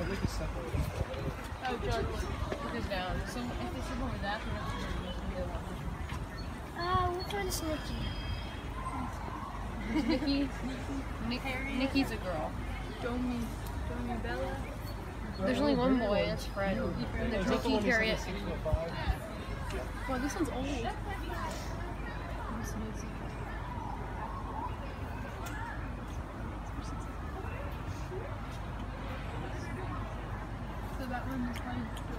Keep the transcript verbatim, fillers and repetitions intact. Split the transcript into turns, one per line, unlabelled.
Oh, John, put this down. So if it's over that, we're not going to
Uh, which one is Nikki?
Nikki. Nick, Nikki's a girl.
Domi, Domi Bella.
There's only one boy, that's Fred. And there's Nikki, Harriet.
Wow, this one's old. So that one is like